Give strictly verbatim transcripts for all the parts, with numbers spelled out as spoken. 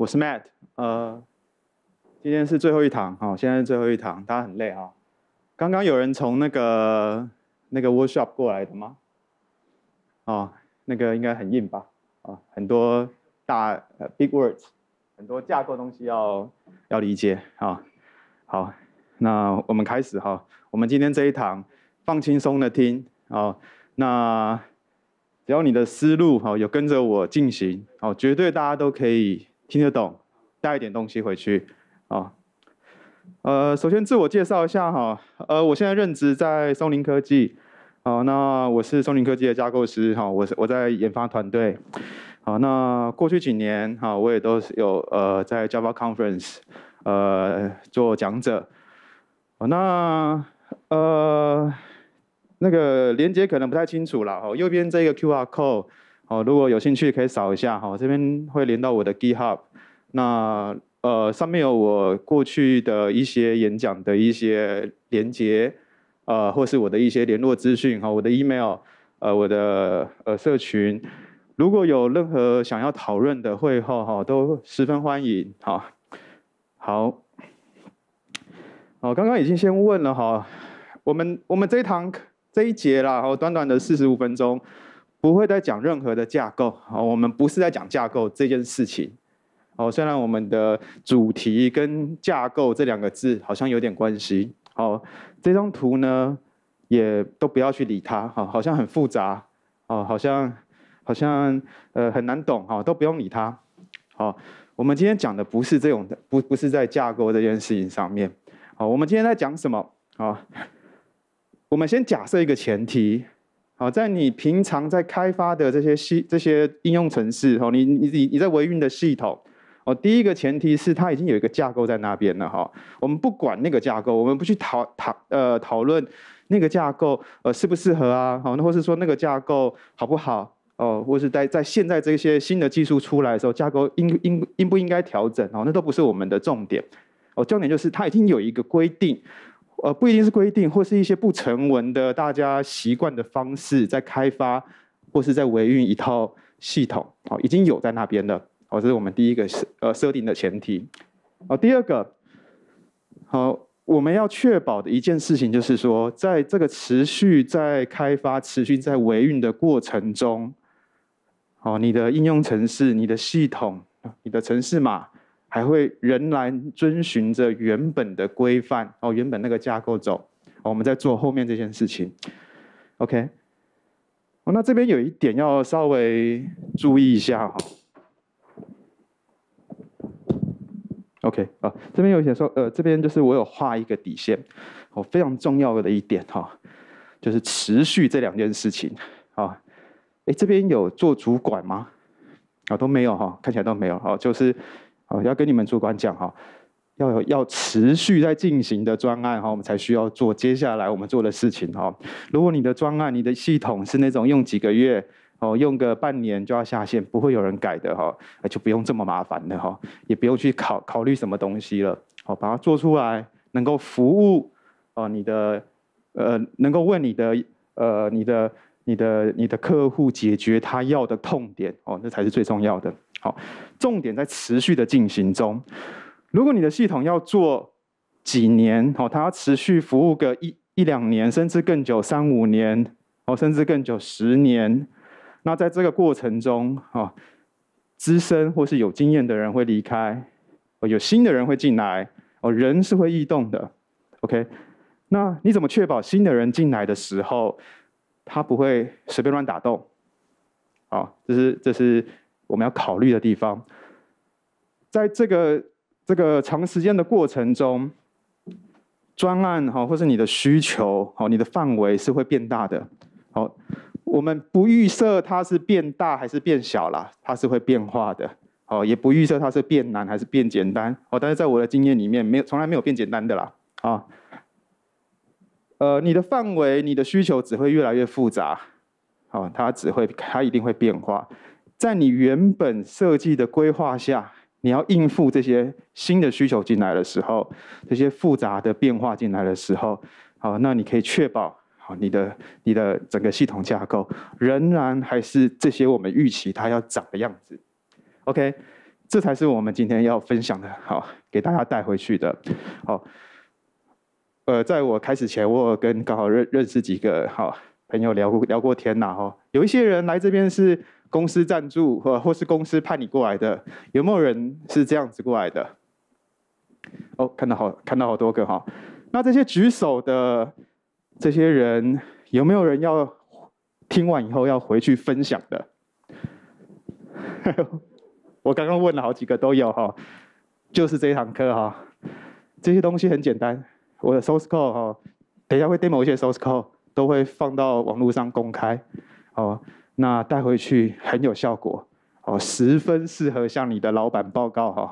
是 Matt， 呃，今天是最后一堂，好，现在是最后一堂，大家很累哈。刚刚有人从那个那个 workshop 过来的吗？哦，那个应该很硬吧？啊，很多大呃 big words， 很多架构东西要要理解啊。好，那我们开始哈。我们今天这一堂放轻松的听啊，那只要你的思路哈有跟着我进行，哦，绝对大家都可以听得懂，带一点东西回去啊。呃，首先自我介绍一下哈，呃，我现在任职在松林科技，好，那我是松林科技的架构师哈，我是我在研发团队，好，那过去几年哈，我也都是有呃在 Java Conference 呃做讲者，好，那呃那个连接可能不太清楚啦，哈，右边这个 Q R code， 好，如果有兴趣可以扫一下哈，这边会连到我的 GitHub， 那呃上面有我过去的一些演讲的一些连接，呃或是我的一些联络资讯哈，我的 email， 呃我的呃社群，如果有任何想要讨论的会后哈，都十分欢迎，好，好，好，刚刚已经先问了哈，我们我们这一堂这一节啦，好，短短的四十五分钟，不会再讲任何的架构，好，我们不是在讲架构这件事情，好，虽然我们的主题跟架构这两个字好像有点关系，好，这张图呢也都不要去理它，好，好像很复杂，哦，好像好像呃很难懂，哈，都不用理它，好，我们今天讲的不是这种的，不不是在架构这件事情上面，好，我们今天在讲什么？好，我们先假设一个前提，好，在你平常在开发的这些系这些应用程式，哦，你你你你在维运的系统，哦，第一个前提是它已经有一个架构在那边了，哈，我们不管那个架构，我们不去讨讨呃讨论那个架构呃适不适合啊，好，那或是说那个架构好不好，哦，或是在在现在这些新的技术出来的时候，架构应应应不应该调整，哦，那都不是我们的重点，哦，重点就是它已经有一个规定。呃，不一定是规定，或是一些不成文的大家习惯的方式，在开发或是在维运一套系统，好，已经有在那边了，好，这是我们第一个呃设定的前提。好，第二个，好，我们要确保的一件事情就是说，在这个持续在开发、持续在维运的过程中，好，你的应用程式、你的系统、你的程式码。还会仍然遵循着原本的规范哦，原本那个架构走，哦，我们在做后面这件事情 ，OK， 哦，那这边有一点要稍微注意一下哈 ，OK 啊，这边有写说，呃，这边就是我有画一个底线，哦，非常重要的一点哈，就是持续这两件事情啊，哎，这边有做主管吗？啊，都没有哈，看起来都没有，哦，就是。好，要跟你们主管讲哈，要有要持续在进行的专案哈，我们才需要做接下来我们做的事情哈。如果你的专案、你的系统是那种用几个月哦，用个半年就要下线，不会有人改的哈，就不用这么麻烦的哈，也不用去考考虑什么东西了，好，把它做出来，能够服务哦你的呃，能够为你的呃你的你的你的客户解决他要的痛点哦，那才是最重要的。好，重点在持续的进行中。如果你的系统要做几年，哦，它要持续服务个一一两年，甚至更久，三五年，哦，甚至更久十年。那在这个过程中，哦，资深或是有经验的人会离开，哦，有新的人会进来，哦，人是会异动的 ，OK？ 那你怎么确保新的人进来的时候，他不会随便乱打洞？好，这是这是。我们要考虑的地方，在这个这个长时间的过程中，专案哈，或是你的需求，好，你的范围是会变大的。好，我们不预设它是变大还是变小啦，它是会变化的。好，也不预设它是变难还是变简单。好，但是在我的经验里面，没有从来没有变简单的啦。啊，呃，你的范围、你的需求只会越来越复杂。好，它只会，它一定会变化。在你原本设计的规划下，你要应付这些新的需求进来的时候，这些复杂的变化进来的时候，好，那你可以确保好你的你的整个系统架构仍然还是这些我们预期它要长的样子。OK， 这才是我们今天要分享的，好，给大家带回去的。好，呃，在我开始前，我有跟刚好认认识几个好朋友聊过聊过天呐，哈，有一些人来这边是公司赞助，或或是公司派你过来的，有没有人是这样子过来的？哦，看到好看到好多个哈。那这些举手的这些人，有没有人要听完以后要回去分享的？我刚刚问了好几个都有哈，就是这一堂课哈，这些东西很简单，我的 source code 哈，等一下会 demo 一些 source code 都会放到网络上公开，哦，那带回去很有效果，哦，十分适合向你的老板报告哈。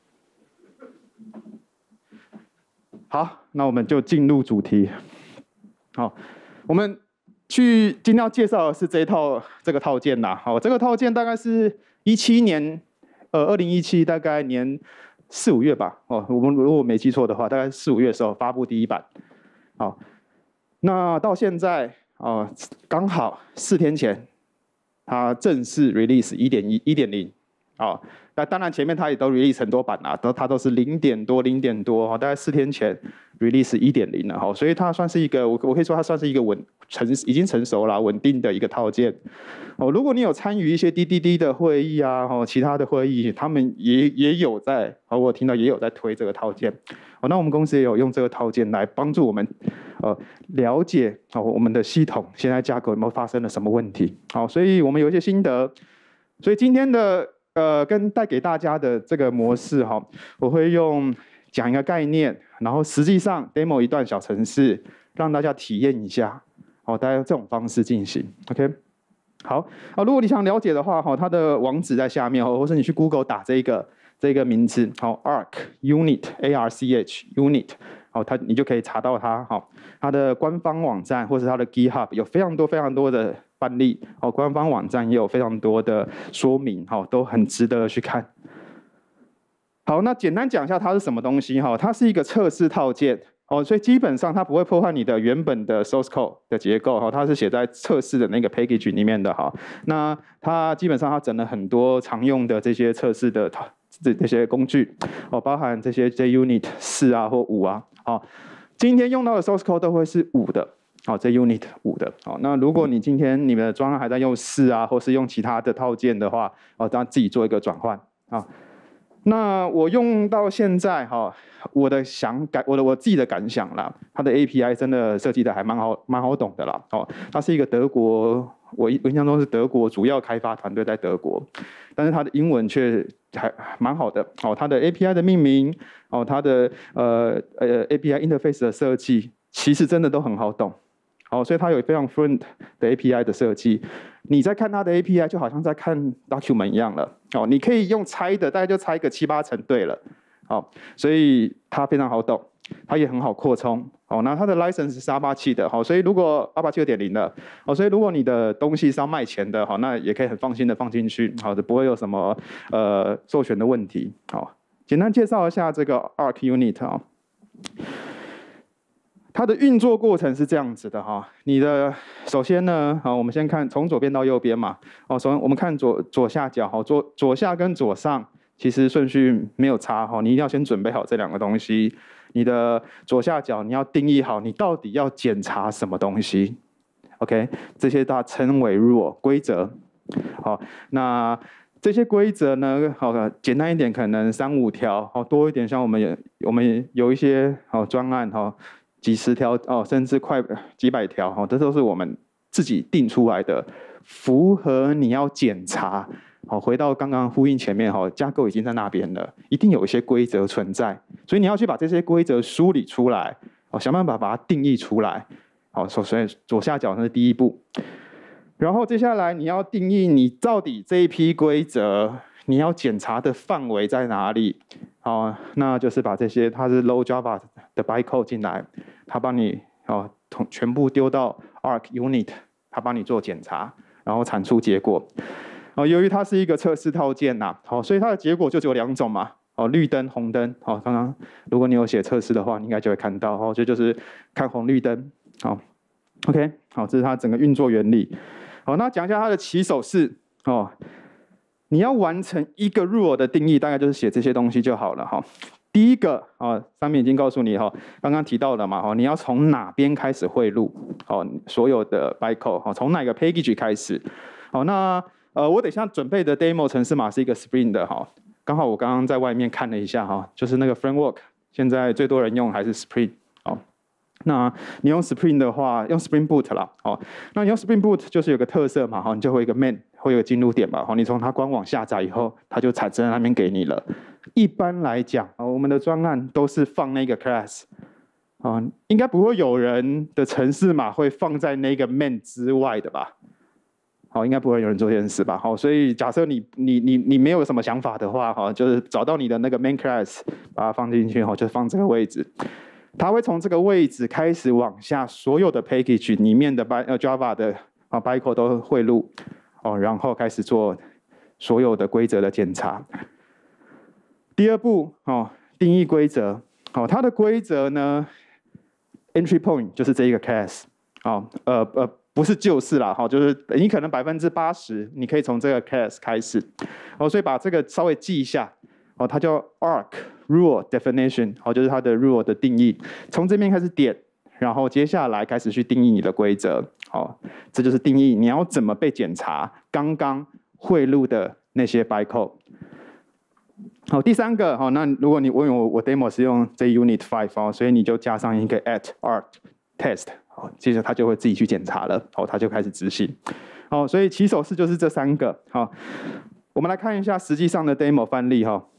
好，那我们就进入主题。好，我们去今天要介绍的是这一套这个套件呐。好，这个套件大概是一七年。呃，二零一七大概年四五月吧，哦，我们如果没记错的话，大概四五月的时候发布第一版，好，那到现在哦，刚好四天前，它正式 release 一点一、一点零，哦，那当然前面它也都 release 很多版啦，都它都是零点多、零点多，哦，大概四天前 release 一点零了，哈，所以它算是一个，我我可以说它算是一个稳成已经成熟了、稳定的一个套件。哦，如果你有参与一些 D D D 的会议啊，哦，其他的会议，他们也也有在，哦，我听到也有在推这个套件。哦，那我们公司也有用这个套件来帮助我们，呃，了解哦我们的系统现在架构有没有发生了什么问题。好，所以我们有一些心得。所以今天的呃跟带给大家的这个模式哈，我会用讲一个概念，然后实际上 demo 一段小程式，让大家体验一下。好，大家用这种方式进行 ，OK。好啊，如果你想了解的话，哈，它的网址在下面哦，或是你去 Google 打这个这个名字，好 ，Arc Unit A R C H Unit， 好，它你就可以查到它，好，它的官方网站或是它的 GitHub 有非常多非常多的范例，哦，官方网站也有非常多的说明，哈，都很值得去看。好，那简单讲一下它是什么东西，哈，它是一个测试套件。哦，所以基本上它不会破坏你的原本的 source code 的结构哈，它是写在测试的那个 package 里面的哈。那它基本上它整了很多常用的这些测试的这这些工具，哦，包含这些 JUnit 四啊或五啊，哦，今天用到的 source code 都会是五的，好 ，JUnit 五的，好，那如果你今天你们的专案还在用四啊，或是用其他的套件的话，哦，当然自己做一个转换啊。那我用到现在哈，我的想感，我的我自己的感想啦，它的 A P I 真的设计的还蛮好，蛮好懂的啦。哦，它是一个德国，我印象中是德国主要开发团队在德国，但是它的英文却还蛮好的。哦，它的 A P I 的命名，哦，它的呃呃 A P I interface 的设计，其实真的都很好懂。好，所以它有非常 fluent 的 A P I 的设计。你在看它的 A P I， 就好像在看 document 一样了。哦，你可以用猜的，大概就猜个七八成对了。好，所以它非常好懂，它也很好扩充。好，那它的 license 是 Apache 的。好，所以如果 Apache 二点零的，好，所以如果你的东西是要卖钱的，好，那也可以很放心的放进去。好的，不会有什么呃授权的问题。好，简单介绍一下这个 Arc Unit 啊。它的运作过程是这样子的哈，你的首先呢，好，我们先看从左边到右边嘛，哦，首先我们看左左下角哈，左左下跟左上其实顺序没有差哈，你一定要先准备好这两个东西。你的左下角你要定义好你到底要检查什么东西 ，OK， 这些大家称为 rule 规则。好，那这些规则呢，好，简单一点可能三五条，好，多一点像我们有我们有一些好专案哈。几十条哦，甚至快几百条哈，这都是我们自己定出来的，符合你要检查。好，回到刚刚呼应前面哈，架构已经在那边了，一定有一些规则存在，所以你要去把这些规则梳理出来，哦，想办法把它定义出来。好，所以左下角那是第一步，然后接下来你要定义你到底这一批规则你要检查的范围在哪里。好，那就是把这些它是 low Java 的 bytecode 进来，它帮你哦全部丢到 Arc Unit， 它帮你做检查，然后产出结果。哦，由于它是一个测试套件呐，好，所以它的结果就只有两种嘛，哦，绿灯、红灯。好，刚刚如果你有写测试的话，你应该就会看到，哦，这就是看红绿灯。好 ，OK， 好，这是它整个运作原理。好，那讲一下它的起手式哦。 你要完成一个 rule 的定义，大概就是写这些东西就好了哈。第一个啊，上面已经告诉你哈，刚刚提到了嘛哈，你要从哪边开始汇入哦，所有的 bytecode 哈，从哪个 package 开始？好，那呃，我等一下准备的 demo 程式码是一个 Spring 的哈，刚好我刚刚在外面看了一下哈，就是那个 framework 现在最多人用还是 Spring 哦。那你用 Spring 的话，用 Spring Boot 啦，哦，那你用 Spring Boot 就是有个特色嘛，哈，你就会有一个 main， 会有个进入点嘛，哈，你从它官网下载以后，它就产生在那边给你了。一般来讲，啊，我们的专案都是放那个 class， 啊，应该不会有人的程式码会放在那个 main 之外的吧？好，应该不会有人做这件事吧？好，所以假设你你你你没有什么想法的话，哈，就是找到你的那个 main class， 把它放进去，哈，就放这个位置。它会从这个位置开始往下，所有的 package 里面的 Java 的啊 bytecode 都汇入，哦，然后开始做所有的规则的检查。第二步，哦，定义规则，哦，它的规则呢 ，entry point 就是这一个 class， 哦，呃呃，不是就是啦，哈，就是你可能百分之八十你可以从这个 class 开始，哦，所以把这个稍微记一下。哦，它叫 arc rule definition， 哦，就是它的 rule 的定义。从这边开始点，然后接下来开始去定义你的规则。哦，这就是定义你要怎么被检查刚刚汇入的那些 bytecode。好，第三个，好，那如果你问我，我 demo 是用 JUnit 五哦，所以你就加上一个 at arc test， 好，接着它就会自己去检查了，好，它就开始执行。好，所以起手式就是这三个。好，我们来看一下实际上的 demo 范例哈。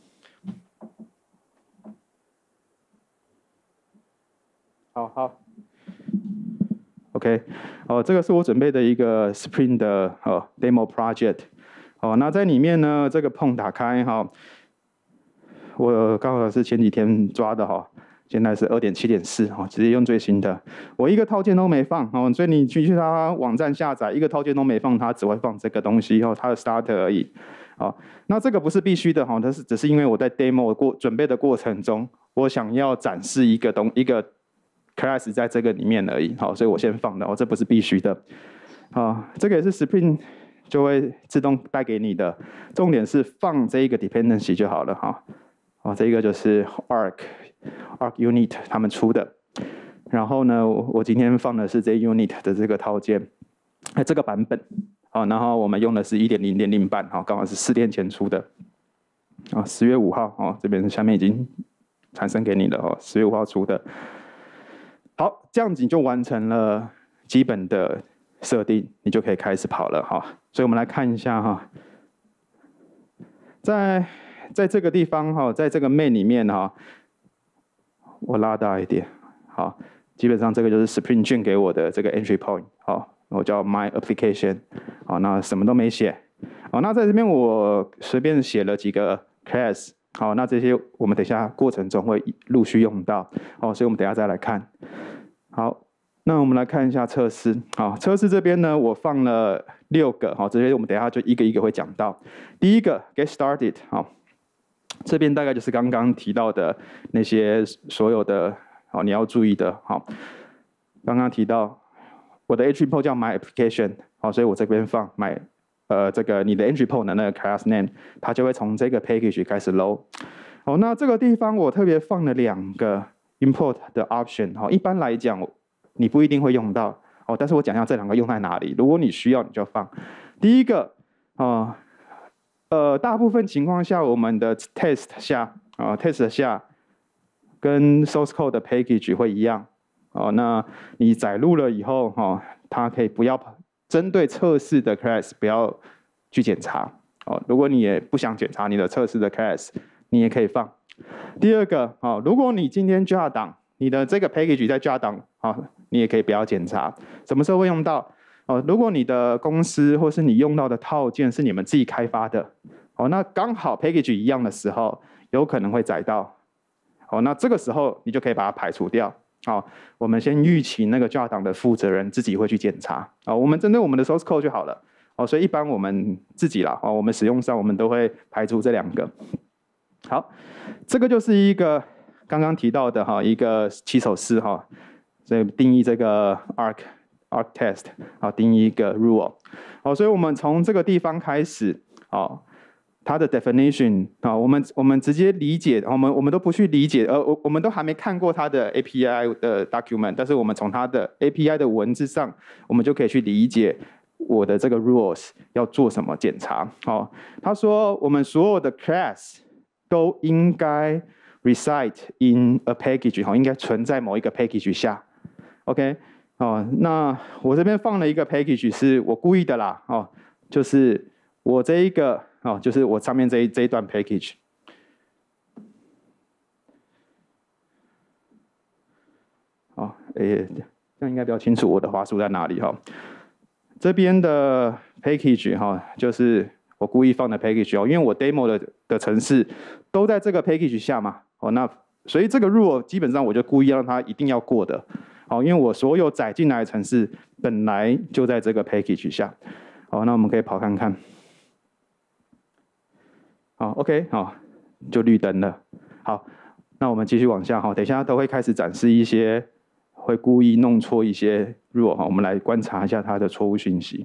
好好 ，OK， 哦，这个是我准备的一个 Spring 的哦 demo project， 哦，那在里面呢，这个碰打开哈、哦，我刚好是前几天抓的哈、哦，现在是 二点七点四 哦，直接用最新的，我一个套件都没放哦，所以你去去它网站下载，一个套件都没放，它只会放这个东西哦，它的 starter 而已，哦，那这个不是必须的哈、哦，它是只是因为我在 demo 过准备的过程中，我想要展示一个东一个。class 在这个里面而已，好，所以我先放的哦，这不是必须的，好，这个也是 Spring 就会自动带给你的，重点是放这一个 dependency 就好了哈，哦，这个就是 arc arc unit 他们出的，然后呢，我今天放的是 JUnit 的这个套件，哎，这个版本，好，然后我们用的是 一点零点零 版，好，刚好是四天前出的，啊，十月五号，哦，这边下面已经产生给你了哦，十月五号出的。好，这样子你就完成了基本的设定，你就可以开始跑了哈。所以我们来看一下哈，在在这个地方哈，在这个 main 里面哈，我拉大一点，好，基本上这个就是 Spring 卷给我的这个 entry point， 好，我叫 my application， 好，那什么都没写，好，那在这边我随便写了几个 class。好，那这些我们等一下过程中会陆续用到，好，所以我们等一下再来看。好，那我们来看一下测试。好，测试这边呢，我放了六个，好，这些我们等一下就一个一个会讲到。第一个 get started， 好，这边大概就是刚刚提到的那些所有的，好，你要注意的，好，刚刚提到我的 entry point 叫 my application， 好，所以我这边放 my。呃，这个你的 entry point 的那个 class name， 它就会从这个 package 开始 load。好，那这个地方我特别放了两个 import 的 option。好，一般来讲你不一定会用到，哦，但是我讲一下这两个用在哪里。如果你需要，你就放。第一个，啊、呃，呃，大部分情况下我们的 test 下，啊、呃、，test 下跟 source code 的 package 会一样。哦，那你载入了以后，哦，它可以不要。针对测试的 class 不要去检查哦。如果你也不想检查你的测试的 class， 你也可以放。第二个，哦，如果你今天 jar 档，你的这个 package 在 jar 档，哦，你也可以不要检查。什么时候会用到？哦，如果你的公司或是你用到的套件是你们自己开发的，哦，那刚好 package 一样的时候，有可能会载到。哦，那这个时候你就可以把它排除掉。好，我们先预期那个 jar 档的负责人自己会去检查。啊，我们针对我们的 source code 就好了。哦，所以一般我们自己啦，哦，我们使用上我们都会排除这两个。好，这个就是一个刚刚提到的哈，一个起手式哈，所以定义这个 arc arc test， 好，定义一个 rule。好，所以我们从这个地方开始，好， 它的 definition 啊，我们我们直接理解，我们我们都不去理解，呃，我我们都还没看过它的 A P I 的 document， 但是我们从它的 A P I 的文字上，我们就可以去理解我的这个 rules 要做什么检查。哦，他说我们所有的 class 都应该 reside in a package， 哦，应该存在某一个 package 下。OK， 哦，那我这边放了一个 package 是我故意的啦，哦，就是我这一个。哦，就是我上面这一这一段 package， 哦，诶，这样应该比较清楚我的滑鼠在哪里哈。这边的 package 哈，就是我故意放的 package 哦，因为我 demo 的的程式都在这个 package 下嘛，哦，那所以这个 rule 基本上我就故意让它一定要过的，哦，因为我所有载进来的程式本来就在这个 package 下，好，那我们可以跑看看。好 ，OK， 好，就绿灯了。好，那我们继续往下哈，等一下都会开始展示一些会故意弄错一些 rule 哈，我们来观察一下它的错误讯息。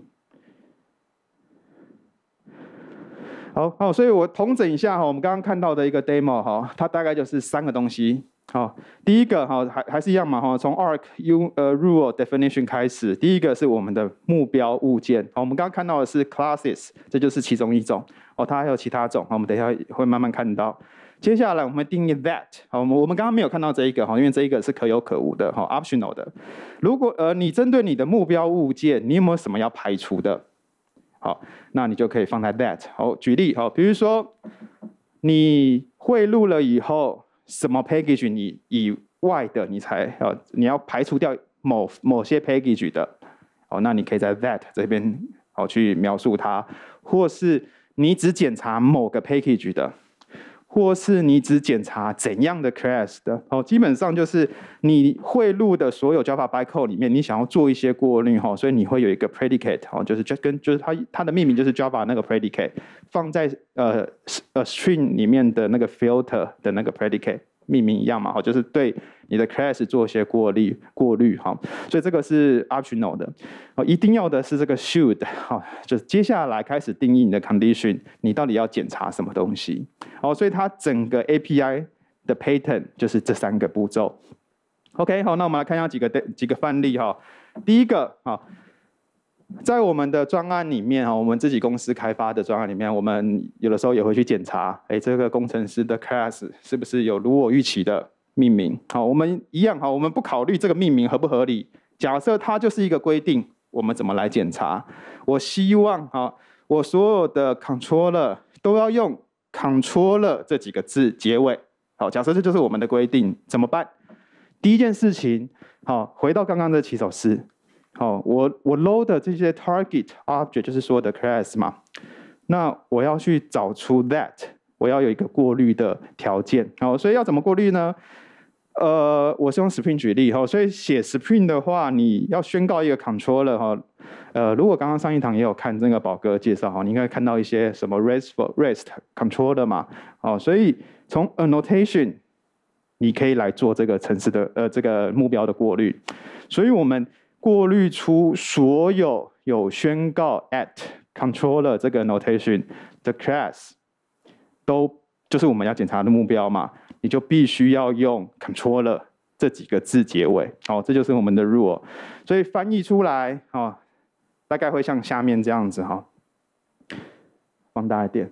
好，好，所以我统整一下哈，我们刚刚看到的一个 demo 哈，它大概就是三个东西。好，第一个哈，还还是一样嘛哈，从 arc u 呃 rule definition 开始，第一个是我们的目标物件。好，我们刚刚看到的是 classes， 这就是其中一种。哦，它还有其他种，我们等一下会慢慢看到。接下来我们定义 that， 好，我们我们刚刚没有看到这一个哈，因为这一个是可有可无的哈 ，optional 的。如果呃你针对你的目标物件，你有没有什么要排除的？好，那你就可以放在 that。好，举例好，比如说你汇入了以后，什么 package 你以外的你才呃你要排除掉某某些 package 的，好，那你可以在 that 这边好去描述它，或是你只检查某个 package 的，或是你只检查怎样的 class 的，哦，基本上就是你汇入的所有 Java bytecode 里面，你想要做一些过滤哈，所以你会有一个 predicate， 哦，就是就跟就是它它的命名就是 Java 那个 predicate， 放在呃呃 string 里面的那个 filter 的那个 predicate。命名一样嘛，就是对你的 class 做一些过滤过滤哈，所以这个是 optional 的，一定要的是这个 should， 就是接下来开始定义你的 condition， 你到底要检查什么东西，所以它整个 A P I 的 pattern 就是这三个步骤。OK， 好，那我们来看一下几个几个范例哈。第一个哈。在我们的专案里面我们自己公司开发的专案里面，我们有的时候也会去检查，哎，这个工程师的 class 是不是有如我预期的命名？好，我们一样，好，我们不考虑这个命名合不合理。假设它就是一个规定，我们怎么来检查？我希望哈，我所有的 controller 都要用 controller 这几个字结尾。好，假设这就是我们的规定，怎么办？第一件事情，好，回到刚刚的起手式。好，我我 load 的这些 target object 就是说的 class 嘛，那我要去找出 that， 我要有一个过滤的条件。好，所以要怎么过滤呢？呃，我是用 Spring 举例哈，所以写 Spring 的话，你要宣告一个 controller 哈，呃，如果刚刚上一堂也有看这个宝哥介绍哈，你应该看到一些什么 RESTful REST controller 嘛，哦，所以从 annotation 你可以来做这个程式的呃这个目标的过滤，所以我们过滤出所有有宣告 at controller 这个 notation 的 class， 都就是我们要检查的目标嘛，你就必须要用 controller 这几个字结尾，哦，这就是我们的 rule， 所以翻译出来，哦，大概会像下面这样子哈，放大一点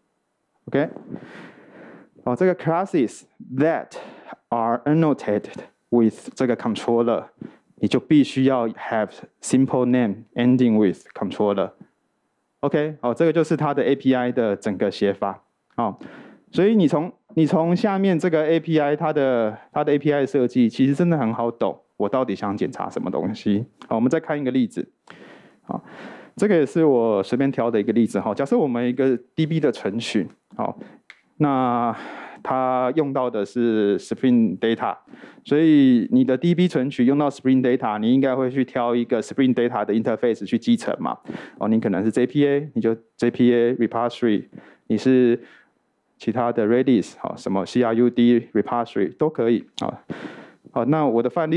，OK， 哦，这个 classes that are annotated with 这个 controller。你就必须要 have simple name ending with controller。OK， 好，这个就是它的 A P I 的整个写法。好，所以你从你从下面这个 A P I 它的它的 A P I 设计，其实真的很好懂。我到底想检查什么东西？好，我们再看一个例子。好，这个也是我随便挑的一个例子。好，假设我们一个 D B 的程序，好，那它用到的是 Spring Data， 所以你的 D B 存取用到 Spring Data， 你应该会去挑一个 Spring Data 的 interface 去继承嘛。哦，你可能是 J P A， 你就 J P A repository， 你是其他的 Redis， 好，什么 C R U D repository 都可以。好，好，那我的范例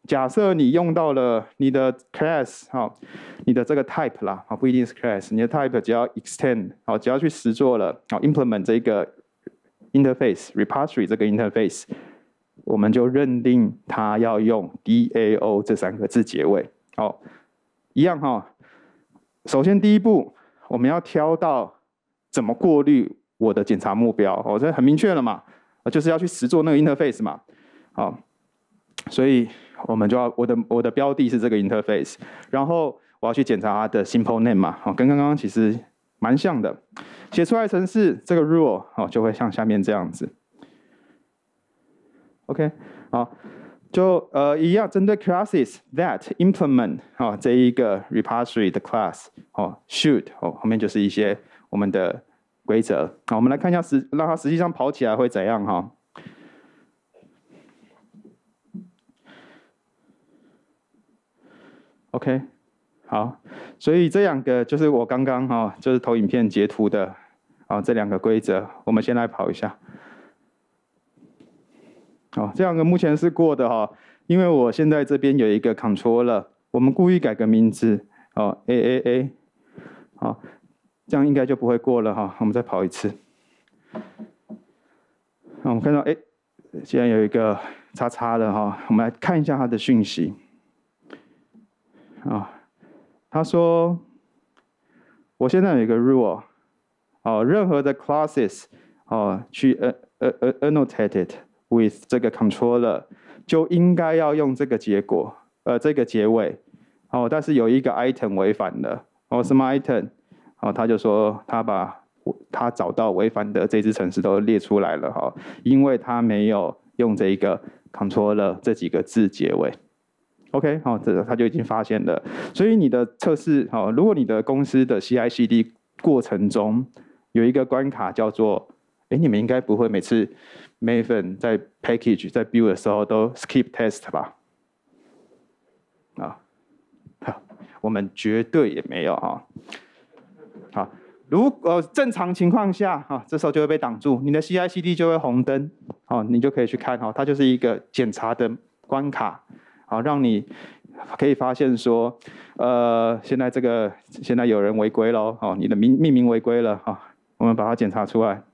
假设你用到了你的 class 好，你的这个 type 啦，好，不一定是 class， 你的 type 只要 extend 好，只要去实作了，好 implement 这个 interface repository 这个 interface， 我们就认定它要用 D A O 这三个字结尾，好，一样哈。首先第一步，我们要挑到怎么过滤我的检查目标，哦，这很明确了嘛，就是要去实作那个 interface 嘛，好，所以我们就要我的我的标的是这个 interface， 然后我要去检查它的 simple name 嘛，好，跟刚刚其实蛮像的。写出来程式这个 rule 好就会像下面这样子。OK， 好，就呃一样，针对 classes that implement 好这一个 repository 的 class 哦 should 哦后面就是一些我们的规则。好，我们来看一下实让它实际上跑起来会怎样哈。OK， 好，所以这两个就是我刚刚哈、哦，就是投影片截图的啊、哦、这两个规则，我们先来跑一下。好、哦，这两个目前是过的哈、哦，因为我现在这边有一个 controller， 我们故意改个名字哦 A A A， 好，这样应该就不会过了哈、哦。我们再跑一次。那我们看到哎，现在有一个叉叉的哈、哦，我们来看一下它的讯息。啊，他说，我现在有一个 rule， 哦，任何的 classes， 哦，去呃呃呃 annotated with 这个 controller， 就应该要用这个结果，呃，这个结尾，哦，但是有一个 item 违反了，哦，什么 item？ 哦，他就说他把他找到违反的这支程式都列出来了，哈、哦，因为他没有用这一个 controller 这几个字结尾。OK， 好，这他就已经发现了。所以你的测试，好，如果你的公司的 C I C D 过程中有一个关卡叫做，哎，你们应该不会每次 Maven 在 package 在 build 的时候都 skip test 吧？啊，好，我们绝对也没有哈。好，如呃正常情况下，哈，这时候就会被挡住，你的 C I C D 就会红灯，哦，你就可以去看哈，它就是一个检查的关卡。好，让你可以发现说，呃，现在这个现在有人违规喽，哦，你的命命名违规了，哈、哦，我们把它检查出来，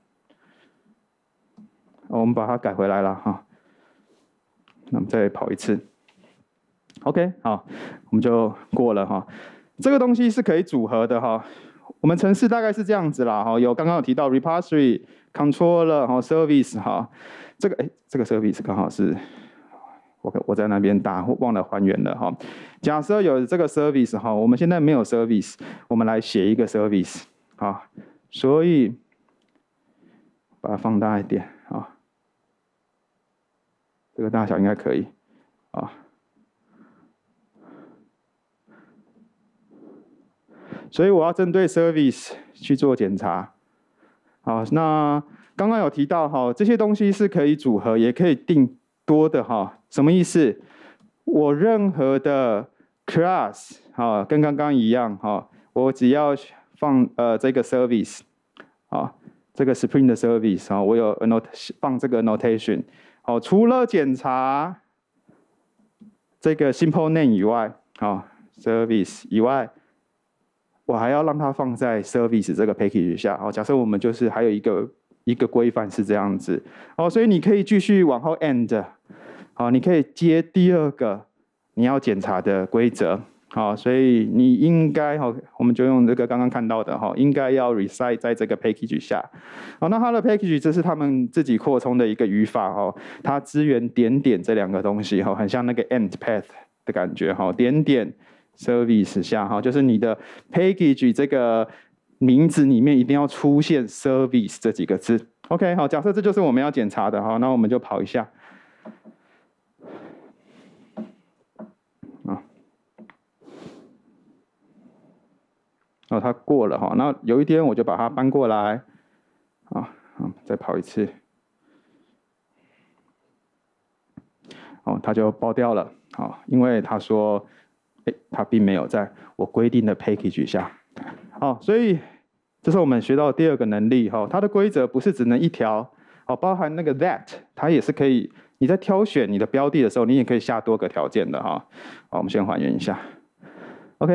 我们把它改回来了，哈、哦，那我们再跑一次 ，OK， 好，我们就过了哈、哦。这个东西是可以组合的哈、哦，我们程式大概是这样子啦，哈、哦，有刚刚有提到 repository、controller 哈、service 哈、哦，这个哎，这个 service 刚好是。我我在那边打忘了还原了哈。假设有这个 service 哈，我们现在没有 service， 我们来写一个 service 啊。所以把它放大一点啊，这个大小应该可以啊。所以我要针对 service 去做检查。好，那刚刚有提到哈，这些东西是可以组合，也可以定多的哈。什么意思？我任何的 class 啊，跟刚刚一样哈，我只要放呃这个 service 啊，这个 Spring 的 service 啊，我有 not 放这个 notation， 好，除了检查这个 simple name 以外，啊 service 以外，我还要让它放在 service 这个 package 下。好，假设我们就是还有一个一个规范是这样子，哦，所以你可以继续往后 end。好，你可以接第二个你要检查的规则。好，所以你应该哈，我们就用这个刚刚看到的哈，应该要 reside 在这个 package 下。好，那它的 package 这是他们自己扩充的一个语法哈，它支援点点这两个东西哈，很像那个 end path 的感觉哈，点点 service 下哈，就是你的 package 这个名字里面一定要出现 service 这几个字。OK， 好，假设这就是我们要检查的哈，那我们就跑一下。然后它过了哈，那有一天我就把它搬过来，啊，再跑一次，哦，它就爆掉了，好，因为他说，哎，它并没有在我规定的 package 下，好，所以这是我们学到的第二个能力哈，它的规则不是只能一条，哦，包含那个 that， 它也是可以你在挑选你的标的的时候，你也可以下多个条件的哈。好，我们先还原一下 ，OK。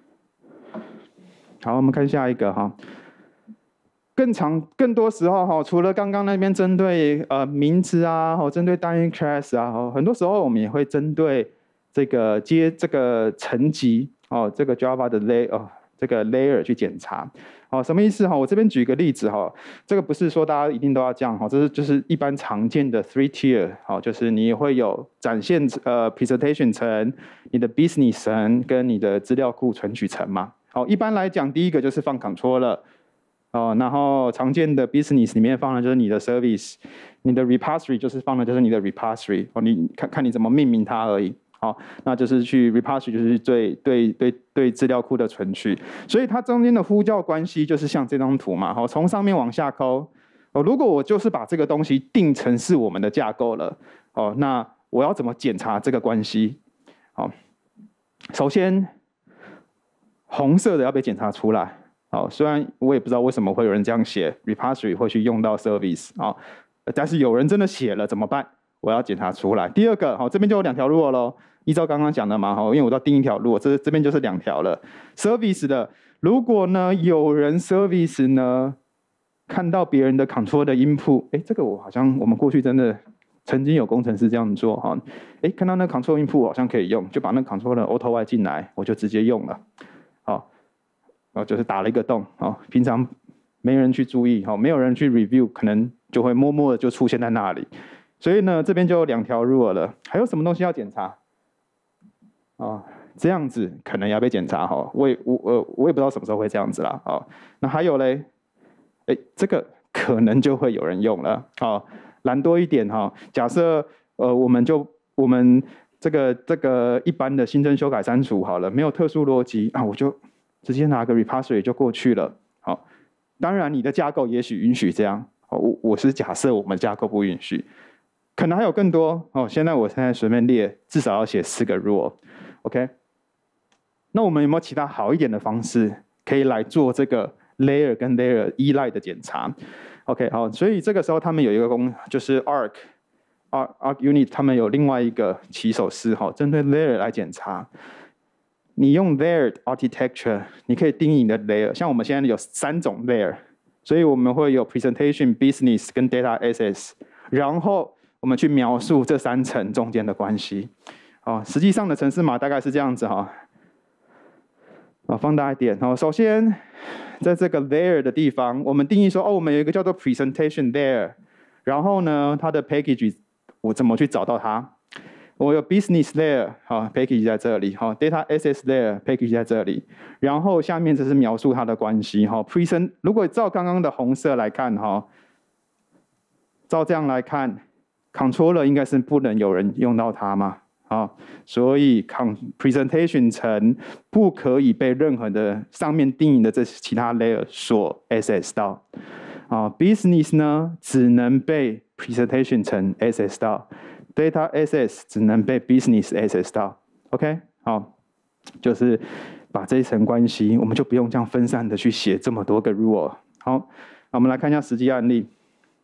好，我们看下一个哈。更长、更多时候哈，除了刚刚那边针对呃名字啊，或针对单一 class 啊，很多时候我们也会针对这个接这个层级哦，这个 Java 的 layer 哦，这个 layer 去检查。哦，什么意思哈？我这边举个例子哈，这个不是说大家一定都要这样哈，这是就是一般常见的 three tier， 好，就是你会有展现呃 presentation 层、你的 business 层跟你的资料库存取层嘛。好，一般来讲，第一个就是放 controller。哦，然后常见的 business 里面放的就是你的 service， 你的 repository 就是放的就是你的 repository， 哦，你看看你怎么命名它而已。好，那就是去 repository 就是对对对对资料库的存取，所以它中间的呼叫关系就是像这张图嘛，好，从上面往下抠。哦，如果我就是把这个东西定成是我们的架构了，哦，那我要怎么检查这个关系？好，首先红色的要被检查出来。好，虽然我也不知道为什么会有人这样写 ，repository 会去用到 service 啊，但是有人真的写了怎么办？我要检查出来。第二个，好，这边就有两条路喽。依照刚刚讲的嘛，好，因为我要定一条路，这这边就是两条了。service 的，如果呢有人 service 呢看到别人的 control 的 input， 哎，这个我好像我们过去真的曾经有工程师这样做哈，哎，看到那 control input 好像可以用，就把那 control 的 auto y 进来，我就直接用了，好。哦，就是打了一个洞，哦，平常没人去注意，哦，没有人去 review， 可能就会默默的就出现在那里。所以呢，这边就有两条 rule 了。还有什么东西要检查？哦，这样子可能要被检查哈。我也我我我也不知道什么时候会这样子啦。哦，那还有嘞，哎，这个可能就会有人用了。哦，懒多一点哈。假设呃，我们就我们这个这个一般的新增、修改、删除好了，没有特殊逻辑啊，我就。直接拿个 repository 就过去了。好，当然你的架构也许允许这样。我我是假设我们架构不允许，可能还有更多。哦，现在我现在随便列，至少要写四个 rule。OK， 那我们有没有其他好一点的方式可以来做这个 layer 跟 layer 依赖的检查 ？OK， 好，所以这个时候他们有一个功，就是 Arc Arc Arc Unit， 他们有另外一个起手式哈，针对 layer 来检查。你用 layered architecture， 你可以定义你的 layer。像我们现在有三种 layer， 所以我们会有 presentation、business 跟 data access， 然后我们去描述这三层中间的关系。哦，实际上的程式码大概是这样子哈。啊，放大一点哦。首先，在这个 layer 的地方，我们定义说，哦，我们有一个叫做 presentation layer， 然后呢，它的 package 我怎么去找到它？我有 business layer， 好 ，package 在这里，好 ，data access layer package 在这里，然后下面这是描述它的关系，哈 ，present 如果照刚刚的红色来看，哈，照这样来看 ，controller 应该是不能有人用到它嘛，好，所以 con presentation 层不可以被任何的上面定义的这其他 layer 所 access 到，啊 ，business 呢只能被 presentation 层 access 到。Data access 只能被 business access 到 ，OK， 好，就是把这一层关系，我们就不用这样分散的去写这么多个 rule。好，我们来看一下实际案例。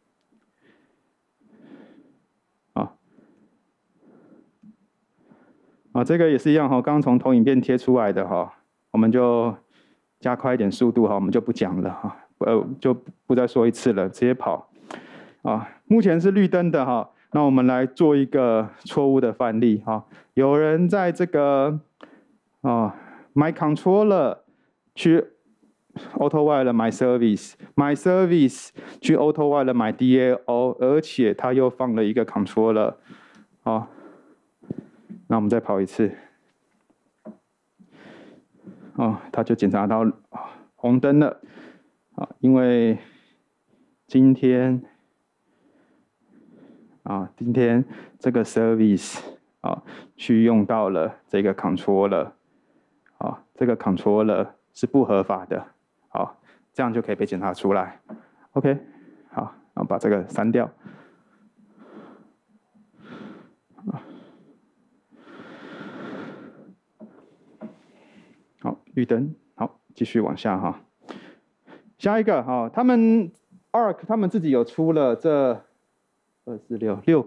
好，啊，这个也是一样哈，刚刚从投影片贴出来的哈，我们就加快一点速度哈，我们就不讲了哈，呃，就不再说一次了，直接跑。啊，目前是绿灯的哈。那我们来做一个错误的范例哈，有人在这个啊 my controller 去 auto-write 了 my service，my service 去 auto-write 了 my D A O， 而且他又放了一个 controller， 好，那我们再跑一次，哦，他就检查到红灯了，啊，因为今天。啊，今天这个 service 啊，去用到了这个 controller， 啊，这个 controller 是不合法的，好，这样就可以被检查出来。OK， 好，然后把这个删掉。好，绿灯，好，继续往下哈。下一个哈，他们 Arc 他们自己有出了这。二四六六个